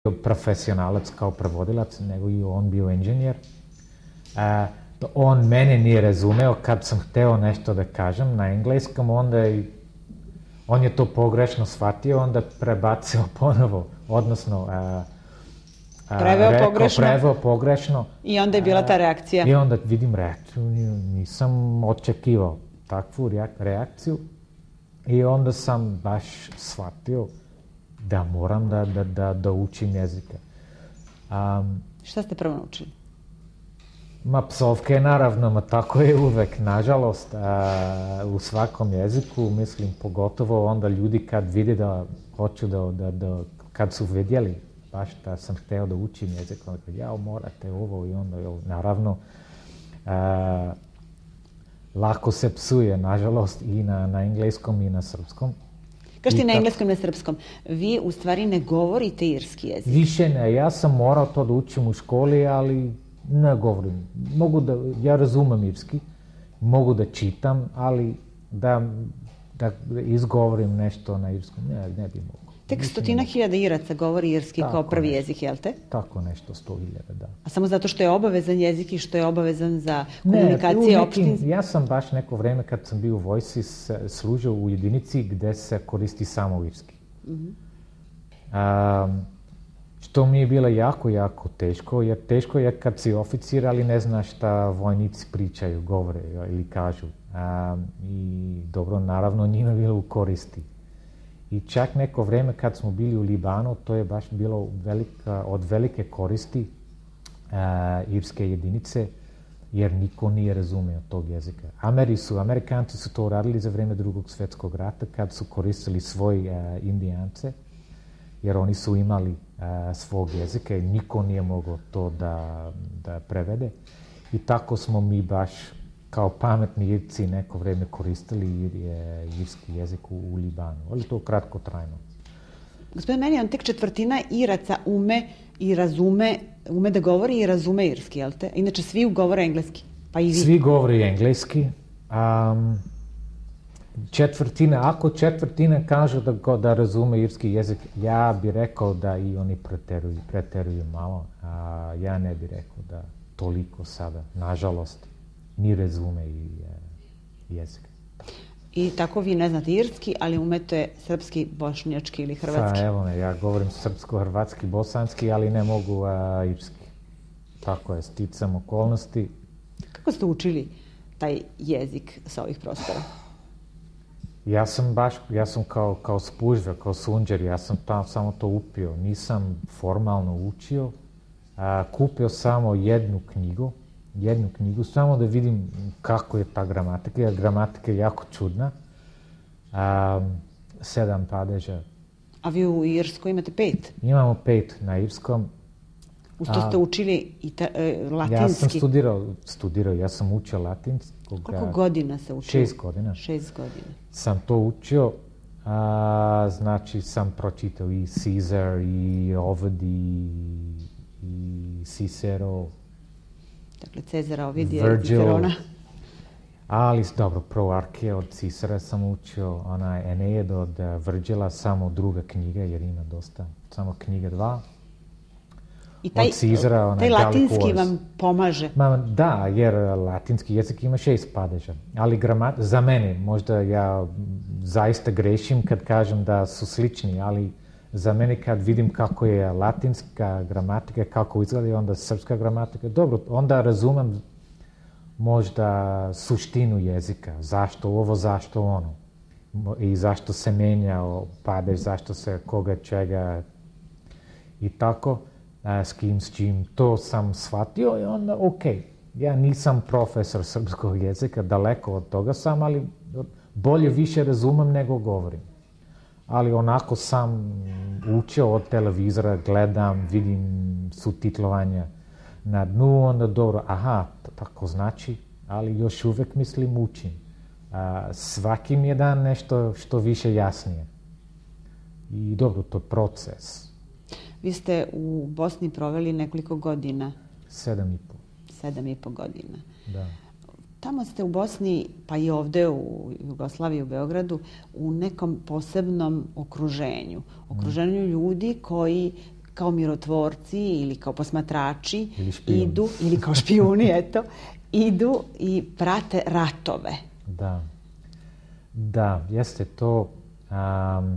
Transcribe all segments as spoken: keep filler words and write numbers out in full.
profesionalac kao prevodilac, nego i on bio inženjer. A, on mene nije razumeo kad sam hteo nešto da kažem na engleskom, onda je, on je to pogrešno shvatio, onda prebacio ponovo, odnosno a, a, preveo rekao, pogrešno. preveo pogrešno. I onda je bila ta reakcija. I onda vidim reakciju, nisam očekivao takvu reakciju. I onda sam baš shvatio da moram da, da, da, da učim jezike. Um, Šta ste prvo naučili? Ma psovke, naravno, ma tako je uvek, nažalost, a, u svakom jeziku, mislim, pogotovo onda ljudi kad vide da hoću da, da, da kad su vidjeli baš da sam hteo da učim jezik, onda kad ja, morate ovo i onda, naravno, a, lako se psuje, nažalost, i na, na engleskom i na srpskom. Kažete na engleskom i na srpskom. Vi u stvari ne govorite irski jezik. Više ne. Ja sam morao to da učim u školi, ali ne govorim. Mogu da, ja razumem irski, mogu da čitam, ali da, da izgovorim nešto na irskom, ne, ne bi mogu. Tek stotina hiljada Iraca govori irski tako kao prvi nešto, jezik, jel te? Tako nešto, sto hiljada, da. A samo zato što je obavezan jezik i što je obavezan za komunikacije opštinske? Ja sam baš neko vreme kad sam bio u vojsci služio u jedinici gde se koristi samo irski. Mm-hmm. um, što mi je bilo jako, jako teško, jer teško je kad si oficir, ali ne znaš šta vojnici pričaju, govore ili kažu. Um, I dobro, naravno, njima bilo u koristi. I čak neko vreme kad smo bili u Libanu, to je baš bilo velika, od velike koristi uh, irske jedinice, jer niko nije razumeo tog jezika. Ameri su, Amerikanci su to radili za vreme drugog svetskog rata, kad su koristili svoje uh, indijance, jer oni su imali uh, svog jezika i niko nije mogao to da, da prevede. I tako smo mi baš kao pametni Irci neko vreme koristili irski jezik u, u Libanu, ali to kratko trajno. Gospodin Menion, tek četvrtina Iraca ume i razume, ume da govori i razume irski, jel te? Inače, svi govore engleski, pa i vi. Svi govore engleski. Um, četvrtina, ako četvrtina kažu da, da razume irski jezik, ja bih rekao da i oni preteruju, preteruju malo. A ja ne bih rekao da toliko sada, nažalost, ni razume i e, jezik. I tako vi ne znate irski, ali umete srpski, bošnjački ili hrvatski? Sa, evo me, ja govorim srpsko, hrvatski, bosanski, ali ne mogu a, irski. Tako je, sticam okolnosti. Kako ste učili taj jezik sa ovih prostora? Ja sam baš, ja sam kao, kao spužva, kao sunđer, ja sam tam samo to upio. Nisam formalno učio. A, kupio samo jednu knjigu, jednu knjigu, samo da vidim kako je ta gramatika, jer gramatika je jako čudna. Um, sedam padeža. A vi u Irskoj imate pet? Imamo pet na irskom. Uz to ste učili i ta, e, latinski? Ja sam studirao, studirao, ja sam učio latinski. Koliko godina se učio? Šest godina. Šest godina. Sam to učio, a, znači sam pročitao i Caesar, i Ovid, i, i Cicero. Dakle, Cezara, Ovidija i Cicerona. Ali, dobro, Proarke od Cicera sam učio, onaj Eneid od Virgila, samo druga knjiga, jer ima dosta, samo knjiga dva. I taj, od Cizara, onaj taj latinski vam pomaže? Ma, da, jer latinski jezik ima šest padeža, ali gramat, za mene, možda ja zaista grešim kad kažem da su slični, ali za mene kad vidim kako je latinska gramatika, kako izgleda onda srpska gramatika, dobro, onda razumem možda suštinu jezika, zašto ovo, zašto ono, i zašto se menja padež, zašto se koga, čega i tako, a, s kim, s čim, to sam shvatio i onda ok, ja nisam profesor srpskog jezika, daleko od toga sam, ali bolje više razumem nego govorim. Ali onako sam učio od televizora, gledam, vidim subtitlovanja na dnu, onda dobro, aha, tako znači, ali još uvek mislim učim. A, svaki mi je dan nešto što više jasnije. I dobro, to je proces. Vi ste u Bosni proveli nekoliko godina. Sedam i po. Sedam i po godina. Da. Tamo ste u Bosni, pa i ovde u Jugoslaviji, u Beogradu, u nekom posebnom okruženju. Okruženju ljudi koji kao mirotvorci ili kao posmatrači ili špijuni. idu, ili kao špijuni, eto, idu i prate ratove. Da. Da, jeste to, um,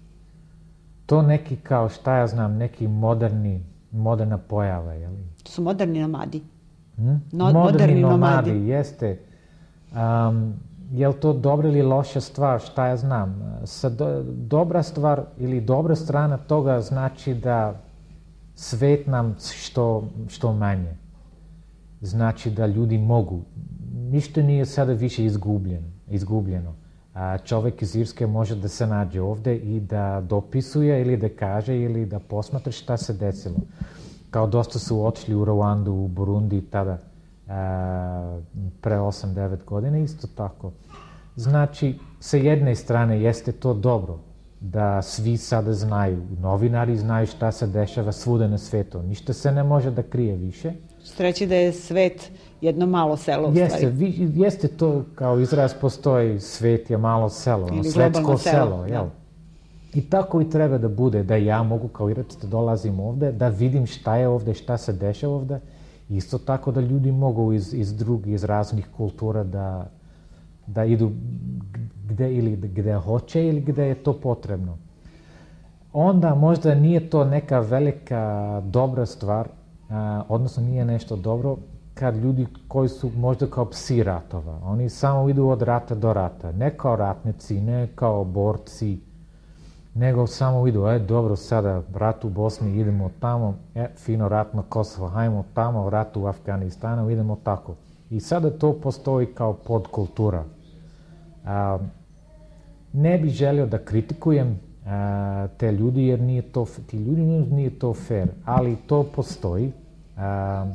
to neki kao, šta ja znam, neki moderni, moderna pojava, je li? To su moderni nomadi. Hmm? No, moderni, moderni nomadi, nomadi. Jeste. Um, je li to dobra ili loša stvar, šta ja znam? Sa do, dobra stvar ili dobra strana toga znači da svet nam što, što manje. Znači da ljudi mogu. Ništa nije sada više izgubljeno. izgubljeno. A čovek iz Irske može da se nađe ovde i da dopisuje ili da kaže ili da posmatra šta se desilo. Kao dosta su otišli u Rwandu, u Burundi tada a, pre osam devet godina, isto tako. Znači, sa jedne strane jeste to dobro, da svi sada znaju, novinari znaju šta se dešava svuda na svetu. Ništa se ne može da krije više. Što reći da je svet jedno malo selo u jeste, stvari. Vi, jeste to, kao izraz postoji, svet je malo selo, ili svetsko selo, selo, jel? I tako i treba da bude, da ja mogu kao Irac da dolazim ovde, da vidim šta je ovde, šta se dešava ovde. Isto tako da ljudi mogu iz, iz drugih, iz raznih kultura da, da idu gde ili gde hoće ili gde je to potrebno. Onda možda nije to neka velika dobra stvar, a, odnosno nije nešto dobro, kad ljudi koji su možda kao psi ratova, oni samo idu od rata do rata, ne kao ratnici, ne kao borci, nego samo idu, e, dobro, sada rat u Bosni, idemo tamo, e, fino rat na Kosovo, hajmo tamo, rat u Afganistanu, idemo tako. I sada to postoji kao podkultura. A, ne bih želio da kritikujem a, te ljudi, jer nije to, ti ljudi nije to fair, ali to postoji. A,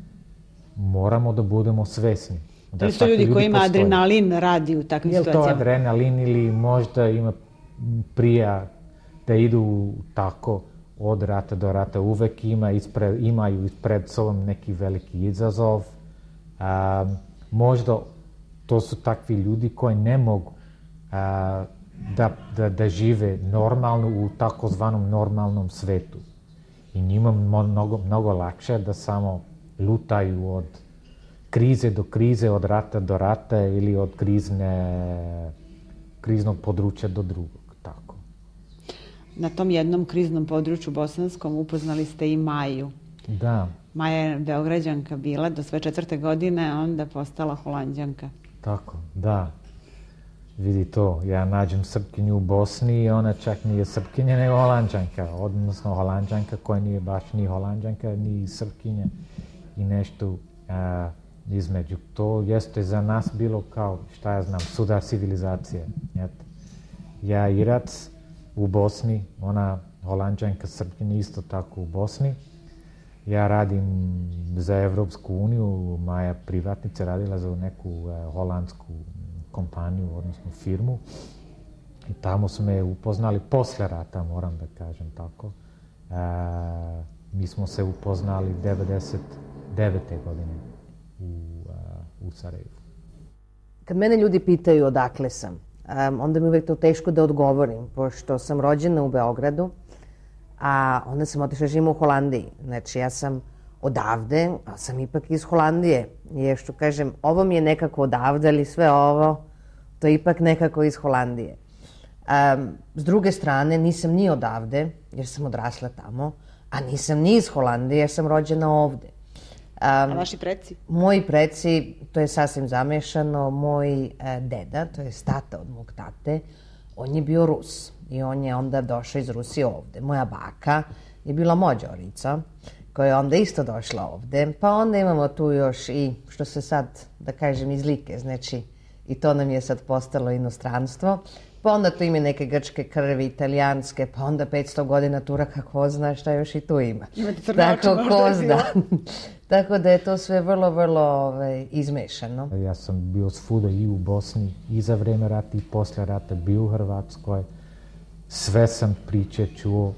moramo da budemo svesni. Da li su ljudi, ljudi koji ima postoji. Adrenalin radi u takvim je situacijama? Je to adrenalin ili možda ima prija da idu tako od rata do rata, uvek ima ispred, imaju ispred sobom neki veliki izazov. A, možda to su takvi ljudi koji ne mogu a, da, da, da žive normalno u takozvanom normalnom svetu. I njima mnogo, mnogo lakše da samo lutaju od krize do krize, od rata do rata ili od krizne, kriznog područja do drugog. Tako. Na tom jednom kriznom području bosanskom upoznali ste i Maju. Da. Maja je Beograđanka bila do sve četvrte godine, a onda postala Holanđanka. Tako, da. Vidi to, ja nađem Srpkinju u Bosni i ona čak nije Srpkinja, nego Holanđanka, odnosno Holanđanka koja nije baš ni Holanđanka, ni Srpkinja i nešto a, između. To jeste za nas bilo kao, šta ja znam, sudar civilizacije. Eto. Ja Irac u Bosni, ona Holanđanka, Srpkinja isto tako u Bosni. Ja radim za Evropsku uniju, Maja privatnica radila za neku uh, holandsku kompaniju, odnosno firmu. I tamo smo me upoznali posle rata, moram da kažem tako. Uh, mi smo se upoznali devedeset devete godine u, uh, u Sarajevu. Kad mene ljudi pitaju odakle sam, um, onda mi uvek to teško da odgovorim, pošto sam rođena u Beogradu, a onda sam otišla živim u Holandiji. Znači, ja sam odavde, ali sam ipak iz Holandije. I što kažem, ovo mi je nekako odavde, ali sve ovo, to je ipak nekako iz Holandije. Um, s druge strane, nisam ni odavde, jer sam odrasla tamo, a nisam ni iz Holandije, jer sam rođena ovde. Um, a vaši preci? Moji preci, to je sasvim zamešano, moj e, deda, to je tata od mog tate, on je bio Rus. I on je onda došao iz Rusije ovde. Moja baka je bila Mođorica, koja je onda isto došla ovde. Pa onda imamo tu još i, što se sad, da kažem, iz Like, znači, i to nam je sad postalo inostranstvo. Pa onda tu ima neke grčke krvi, italijanske, pa onda petsto godina Turaka, ko zna šta još i tu ima. Imate crnača možda je bilo. Tako da je to sve vrlo, vrlo ovaj, izmešano. Ja sam bio svuda i u Bosni, i za vreme rata i posle rata, bio u Hrvatskoj. Sve sam priče čuo,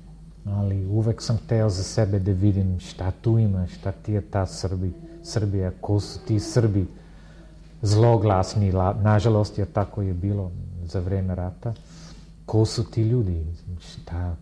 ali uvek sam teo za sebe da vidim šta tu ima, šta ti je ta Srbi, Srbija, ko su ti Srbi zloglasni, nažalost je tako je bilo za vreme rata. Ko su ti ljudi, šta, kao,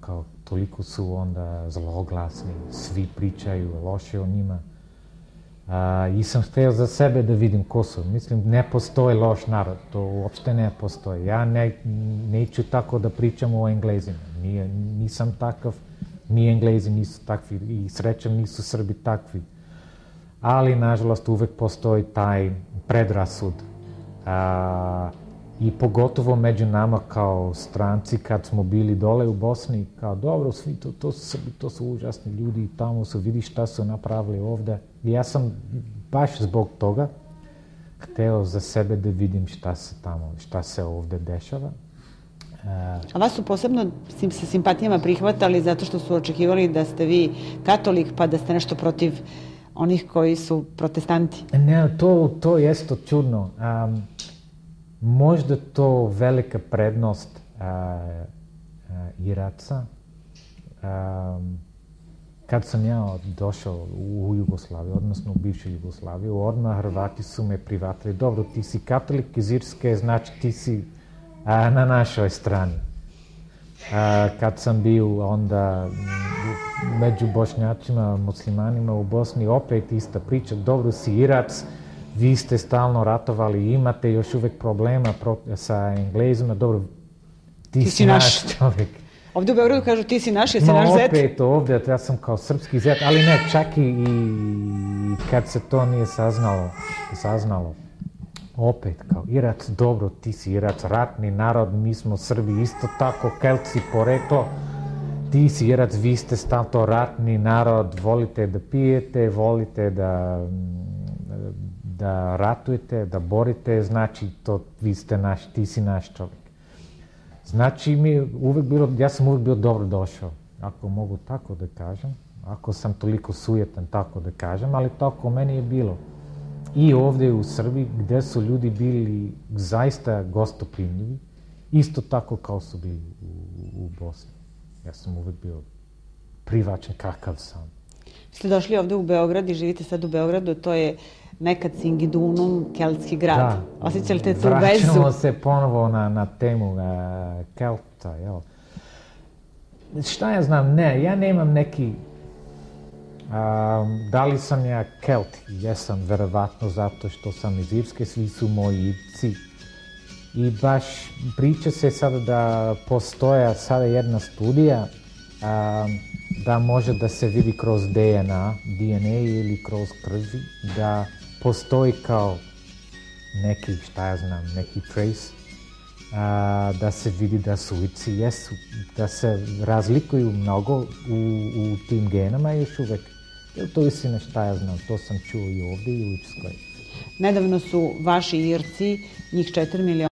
toliko su onda zloglasni, svi pričaju loše o njima. A, I sam hteo za sebe da vidim ko su. Mislim, ne postoji loš narod, to uopšte ne postoji. Ja ne, neću tako da pričam o Englezima. Nije, nisam takav, ni Englezi nisu takvi i srećem nisu Srbi takvi. Ali, nažalost, uvek postoji taj predrasud. A, I pogotovo među nama kao stranci, kad smo bili dole u Bosni, kao dobro, svi to, to su Srbi, to su užasni ljudi, tamo su, vidi šta su napravili ovde. I ja sam baš zbog toga hteo za sebe da vidim šta se tamo, šta se ovde dešava. A vas su posebno sa simpatijama prihvatali zato što su očekivali da ste vi katolik, pa da ste nešto protiv onih koji su protestanti? Ne, to, to jeste čudno. Um, Možda to velika prednost a, a, Iraca. A, kad sam ja došao u Jugoslaviju, odnosno u bivšu Jugoslaviju, odmah Hrvati su me prihvatili. Dobro, ti si katolik iz Irske, znači ti si a, na našoj strani. A, kad sam bio onda među Bošnjacima, muslimanima u Bosni, opet ista priča, dobro si Irac, vi ste stalno ratovali i imate još uvek problema sa Englezima, dobro, ti, ti si, si naš, naš čovjek. Ovde u Beogradu kažu ti si naš, jesi naš zet? Ma opet ovde, ja sam kao srpski zet, ali ne, čak i, i kad se to nije saznalo, saznalo, opet kao Irac, dobro, ti si Irac, ratni narod, mi smo Srbi, isto tako, Kelci poreklo, ti si Irac, vi ste stalno ratni narod, volite da pijete, volite da... da ratujete, da borite, znači to vi ste naš, ti si naš čovjek. Znači mi uvek bilo, ja sam uvek bio dobro došao, ako mogu tako da kažem, ako sam toliko sujetan tako da kažem, ali tako meni je bilo. I ovde u Srbiji gde su ljudi bili zaista gostoprimljivi, isto tako kao su bili u, u Bosni. Ja sam uvek bio privačan kakav sam. Ste došli ovde u Beograd i živite sad u Beogradu, to je nekad Singidunum, keltski grad. Da. Osjećate tu vezu? Vraćamo se ponovo na, na temu uh, Kelta, jel? Šta ja znam, ne, ja nemam neki... Um, da li sam ja Kelt? Jesam, verovatno, zato što sam iz Irske, svi su moji Irci. I baš priča se sada da postoja sada jedna studija um, da može da se vidi kroz D N A, D N A ili kroz krvi, da postoji kao neki, šta ja znam, neki trace, a, da se vidi da su Irci jesu, da se razlikuju mnogo u, u tim genama još uvek. To je istina, šta ja znam, to sam čuo i ovde i u Irskoj. Nedavno su vaši Irci, njih četiri miliona,